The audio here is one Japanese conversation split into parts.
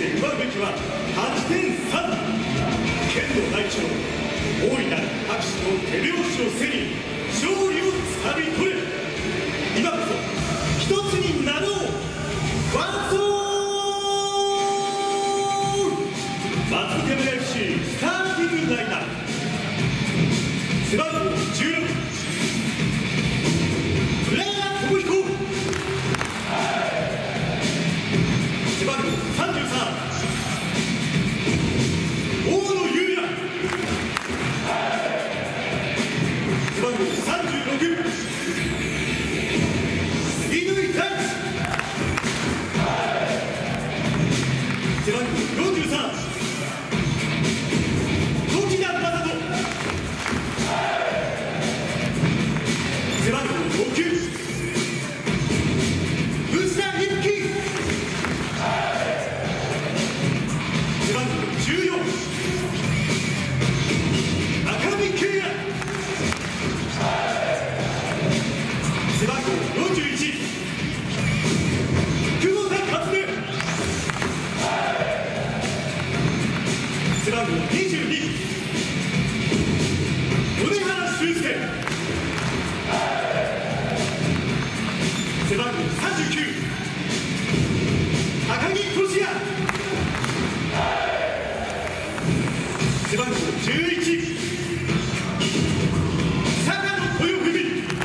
して奪うべきは8点3。剣の大地の大いなる拍手と手拍子を背に勝利をつかみ取れ。今こそ一つになろう。ワンソール松本山 FC スターティングライナー。背番号16浦谷智彦。背番号33大野裕也。背番号36乾大地。背番号43時田正人。背番号59藤田一樹。背番号14赤見圭也。背番号41久保田克明。背番号22米原修介。背番号39高木俊也。背番号11坂野豊文。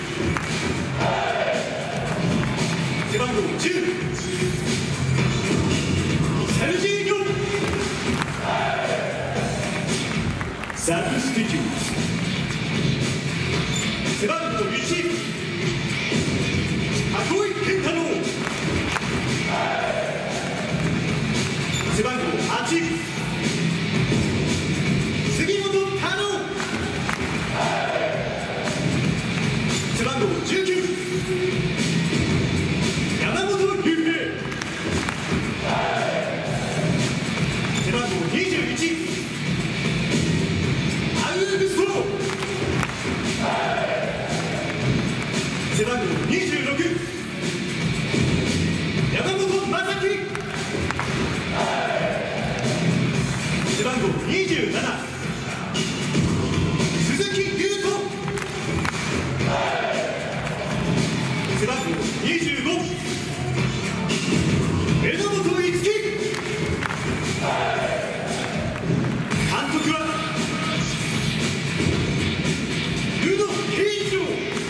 背番号10セルジーニョサブスティキュート。背番号1箱井健太郎。背番号8杉本太郎。背番号19山本龍平。背番号21アウグスト。背番号26山本正樹。背番号27鈴木優斗。背番号25榎本樹。監督は宇野慶一郎。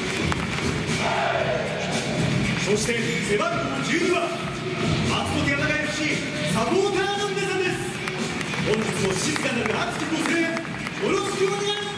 そして背番号12は松本山雅 FC サポーターの皆さんです。本日も静かなる熱きご声援よろしくお願いします。